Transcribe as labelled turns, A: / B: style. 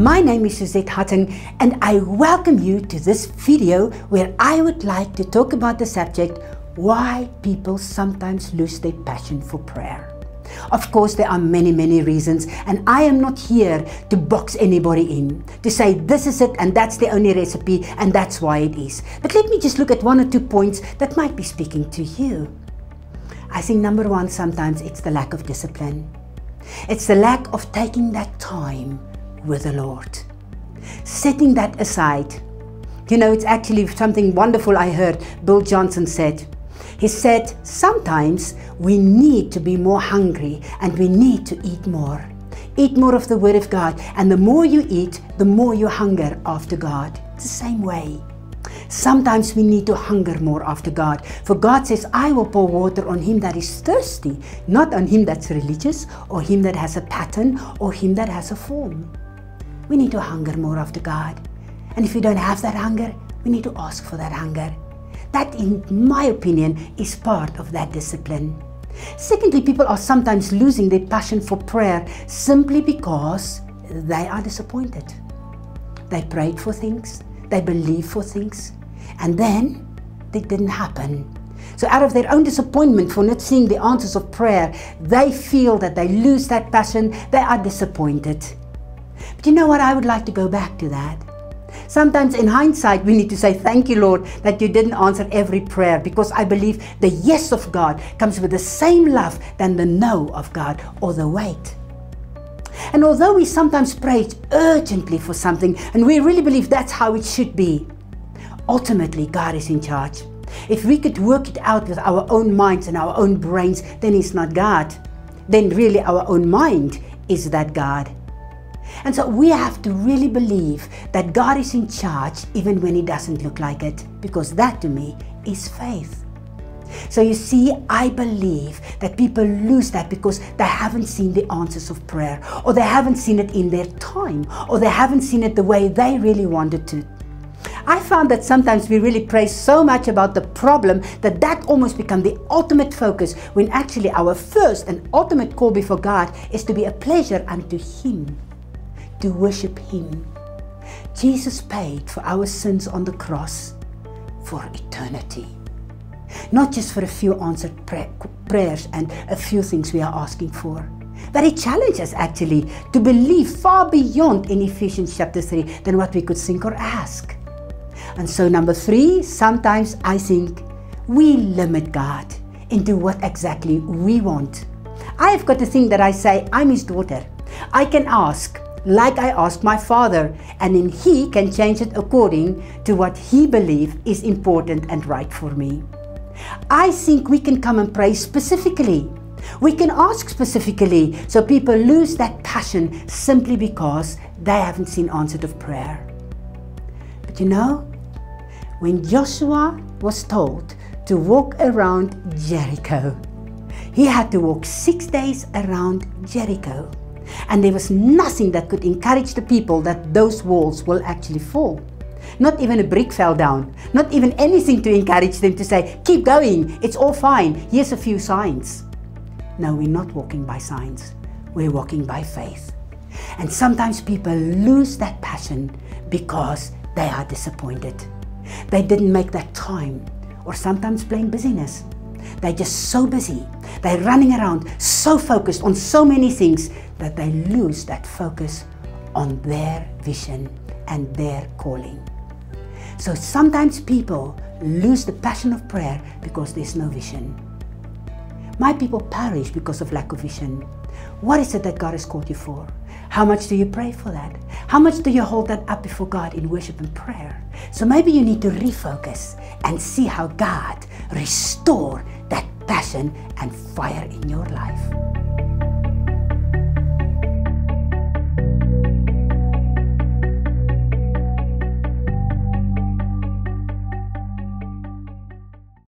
A: My name is Suzette Hutton and I welcome you to this video where I would like to talk about the subject why people sometimes lose their passion for prayer. Of course, there are many reasons, and I am not here to box anybody in, to say this is it and that's the only recipe and that's why it is. But let me just look at one or two points that might be speaking to you. I think number one, sometimes it's the lack of discipline. It's the lack of taking that time with the Lord, setting that aside. You know, it's actually something wonderful I heard Bill Johnson said. He said, sometimes we need to be more hungry and we need to eat more. Eat more of the Word of God, and the more you eat, the more you hunger after God. It's the same way. Sometimes we need to hunger more after God. For God says, I will pour water on him that is thirsty, not on him that's religious, or him that has a pattern, or him that has a form. We need to hunger more after God. And if we don't have that hunger, we need to ask for that hunger. That, in my opinion, is part of that discipline. Secondly, people are sometimes losing their passion for prayer simply because they are disappointed. They prayed for things, they believed for things, and then they didn't happen. So out of their own disappointment for not seeing the answers of prayer, they feel that they lose that passion, they are disappointed. But you know what, I would like to go back to that. Sometimes in hindsight, we need to say, thank you, Lord, that you didn't answer every prayer, because I believe the yes of God comes with the same love than the no of God or the wait. And although we sometimes pray urgently for something, and we really believe that's how it should be, ultimately God is in charge. If we could work it out with our own minds and our own brains, then it's not God. Then really our own mind is that God. And so we have to really believe that God is in charge even when it doesn't look like it, because that to me is faith. So you see, I believe that people lose that because they haven't seen the answers of prayer, or they haven't seen it in their time, or they haven't seen it the way they really wanted to. I found that sometimes we really pray so much about the problem that almost becomes the ultimate focus, when actually our first and ultimate call before God is to be a pleasure unto Him, to worship Him. Jesus paid for our sins on the cross for eternity. Not just for a few answered prayers and a few things we are asking for. But He challenges us actually to believe far beyond in Ephesians chapter 3 than what we could think or ask. And so number three, sometimes I think we limit God into what exactly we want. I have got to think that I say, I'm His daughter. I can ask like I asked my Father, and then He can change it according to what He believes is important and right for me. I think we can come and pray specifically. We can ask specifically, so people lose that passion simply because they haven't seen answered of prayer. But you know, when Joshua was told to walk around Jericho, he had to walk 6 days around Jericho. And there was nothing that could encourage the people that those walls will actually fall. Not even a brick fell down. Not even anything to encourage them to say, keep going, it's all fine, here's a few signs. No, we're not walking by signs. We're walking by faith. And sometimes people lose that passion because they are disappointed. They didn't make that time, or sometimes blame busyness. They're just so busy. They're running around, so focused on so many things that they lose that focus on their vision and their calling. So sometimes people lose the passion of prayer because there's no vision. My people perish because of lack of vision. What is it that God has called you for? How much do you pray for that? How much do you hold that up before God in worship and prayer? So maybe you need to refocus and see how God restores that passion and fire in your life.